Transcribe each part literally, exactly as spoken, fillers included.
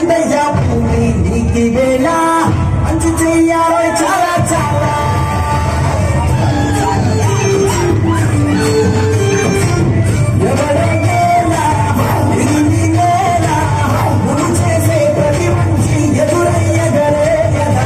వచ్చిందయ్యా భూమి నీకి వేళ మంచి చెయ్యాలో చాలా చాలా ఎవరైనా ఇది నేనా నువ్వు చేసే ప్రతి మంచి ఎదురయ్యగలే కదా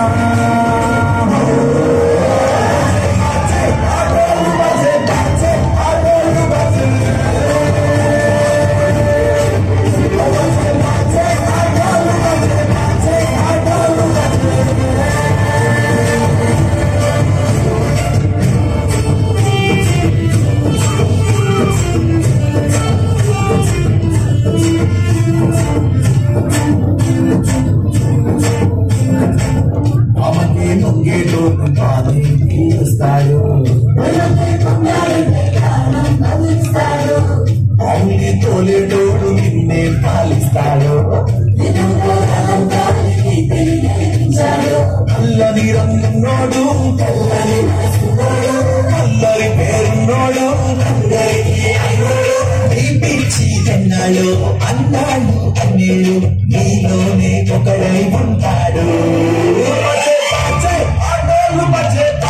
అమ్మకే నొంగేటో పాని తీస్తాడు అవుని తోలేటోడు నిన్నే పాలిస్తాడు అల్లని రంగున్నోడు అల్లరి పేరున్నోడు పిచ్చి కన్నాడు అన్నాడు అన్నేడు నీలోనే ఒకడై ఉంటాడు.